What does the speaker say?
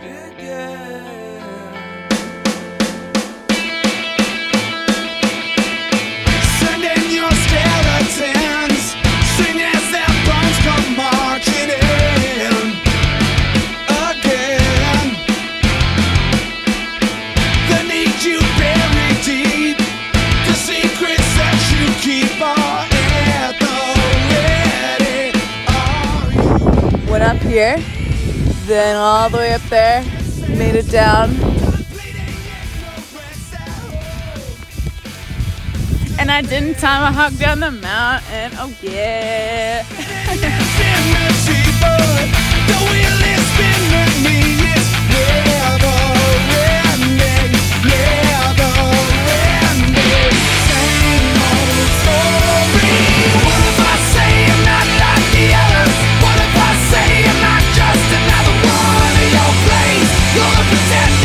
Sending your skeletons, sing as their bones come marching in again. The need you bury deep, the secrets that you keep are at the ready. Are you? Went up here, then all the way up there, made it down. And I didn't tomahawk down the mountain, oh yeah. You're a